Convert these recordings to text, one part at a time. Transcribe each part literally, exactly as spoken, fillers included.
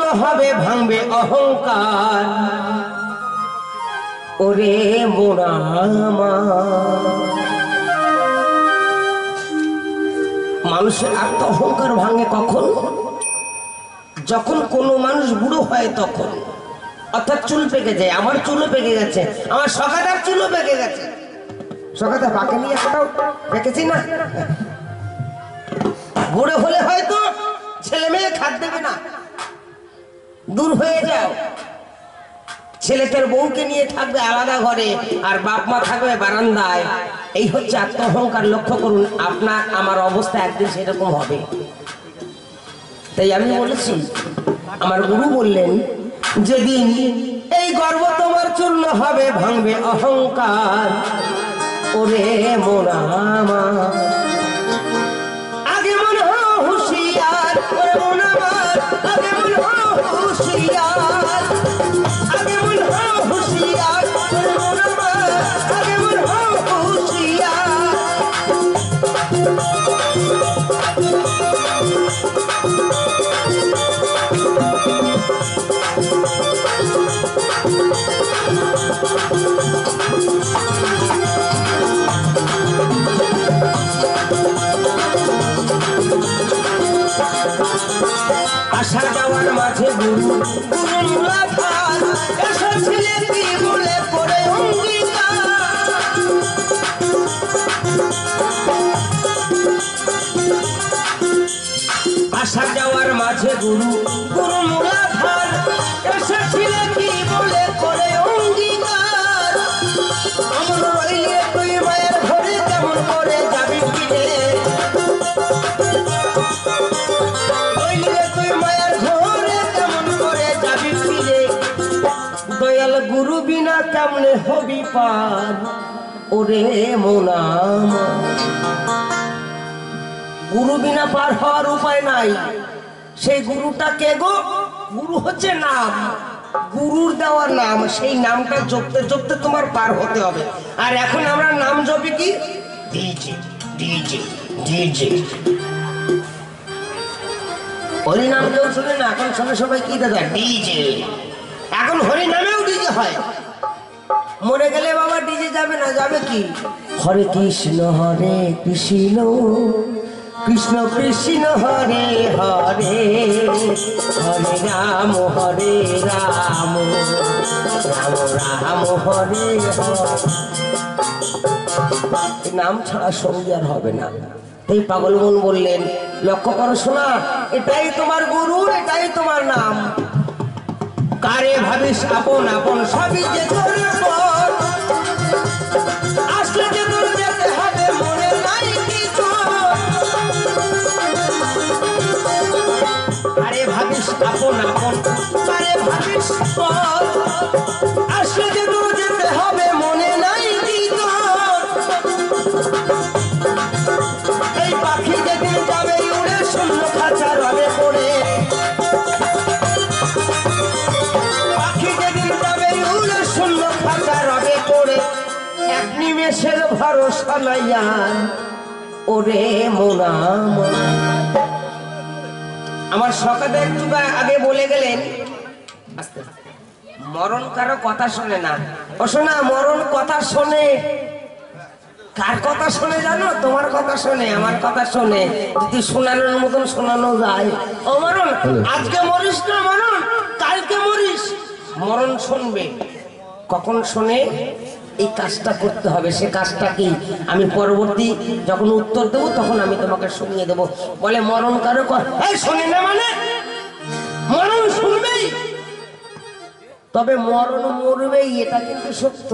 হবে ভাঙবে অহংকার ওরে মোরা মানুষের আত্ম অহংকার ভাঙে কখন? যখন কোনো মানুষ বুড়ো হয় তখন, অর্থাৎ চুল পেকে যায়। আমার চুলও পেকে গেছে, আমার সখাদার চুলও পেকে গেছে। সখাদা পাকে নিয়ে কোথাও পেকেছি না। বুড়ো হলে হয়তো ছেলে মেয়ে খাদ দেবে না, দূর হয়ে যাও। ছেলে তার বউকে নিয়ে থাকবে আলাদা ঘরে, আর বাপ মা থাকবে বারান্দায়। এই হচ্ছে আত্ম অহংকার। লক্ষ্য করুন, আপনার আমার অবস্থা একদিন সেরকম হবে। তাই আমি বলেছি, আমার গুরু বললেন, যেদিন এই গর্ব তোমার চূর্ণ হবে ভাঙবে অহংকার ওরে মোরা আগে মনে হয় হুঁশিয়ার ওরে মোরা আগে মনে হয় হুঁশিয়ার আগে মনে হয় হুঁশিয়ার ওরে মোরা আগে মনে হয় হুঁশিয়ার আসা যাওয়ার মাঝে গুরু গুরু মুলাকাত এসেছিলে কি বলে করে অঙ্গীকার আসা যাওয়ার মাঝে গুরু গুরু মুলাকাত এসেছিলে কি বলে করে অঙ্গীকার অমর রইলে তুই মায়ের ঘরে কেমন করে যাবি ফিরে দয়াল গুরু বিনা কেমনে হবি পার ওরে মোনা গুরু বিনা পার হওয়ার উপায় নাই। সেই গুরুটা কে গো? গুরু হচ্ছে নাম, গুরুর দেওয়া নাম। সেই নামটা জপতে জপতে তোমার পার হতে হবে। আর এখন আমরা নাম জপি কি? DJ DJ DJ. হরি নাম কেউ শুনে না, এখন শোনে সবাই কি দাদা? ডিজে। এখন হরি নামেও ডিজে হয়। মরে গেলে বাবা ডিজে যাবে না, যাবে কি? হরে কৃষ্ণ হরে কৃষ্ণ কৃষ্ণ কৃষ্ণ হরে হরে হরে রাম হরে রাম রাম রাম হরে হরে। নাম ছাড়া সঙ্গী আর হবে না। এই পাগল মন বললেন, লক্ষ্য করো শোনা, এটাই তোমার গুরু, এটাই তোমার নাম। কারে ভাবিস আপন আপন সবই যে তোর পর আসলে যে তোর যেতে হবে মনে নাই কি তোর। কারে ভাবিস আপন আপন কারে ভাবিস পর আসলে যে তোর যেতে হবে মনে নাই কি তোর। এই পাখি যেদিন যাবে উড়ে শূন্য খাঁচা রবে পড়ে এক নিমেষের ভরসা নাইয়া ওরে মোনা। আমার সকালে একটু আগে বলে গেলেন, মরণ কারো কথা শোনে না। ও শোনা, মরণ কথা শোনে। কার কথা শোনে জানো? তোমার কথা শোনে, আমার কথা শোনে, যদি শোনানোর মতন শোনানো যায়। ও মরণ, আজকে মরিস না মরণ, কালকে মরিস। মরণ শুনবে। কখন শোনে? এই কাজটা করতে হবে। সে কাজটা কি আমি পরবর্তী যখন উত্তর দেবো তখন আমি তোমাকে শুনিয়ে দেবো। বলে মরণ কারো শোনে না, মানে মরণ শুনবেই, তবে মরণ মরবেই, এটা কিন্তু সত্য।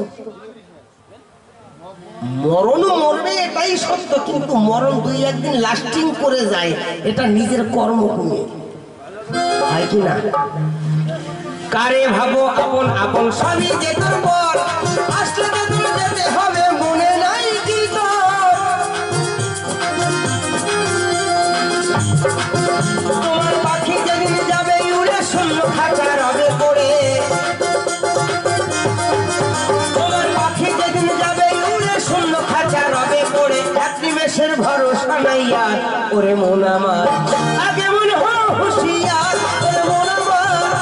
মরণও মরবে, এটাই সত্য। কিন্তু মরণ দুই একদিন লাস্টিং করে যায়, এটা নিজের কর্ম গুণে হয় কি না? কারে ভাবো আপন আপন সবই যে তোর বল আসলে যে তোর যেতে হবে মনে নাই কি তোর। তোমার পাখি যেদিন যাবে উড়ে শূন্য খাঁচা রবে পড়ে তোমার পাখি যেদিন যাবে উড়ে শূন্য খাঁচা রবে পড়ে এক নিমেষের ভরসা নাই আর ওরে মন আমার আগে মনে হয় হুঁশিয়ার ওরে মন আমার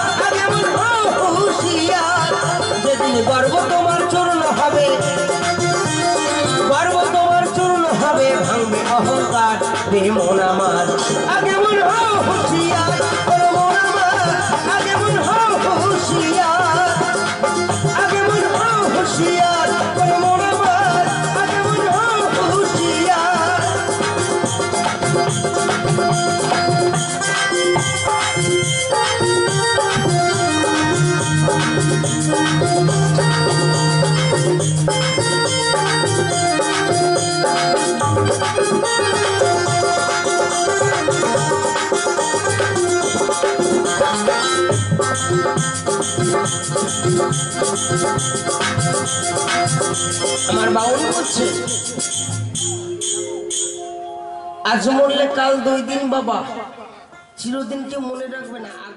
আমার বাউল করছে আজ মরলে কাল দুই দিন বাবা, চিরদিন কেউ মনে রাখবে না।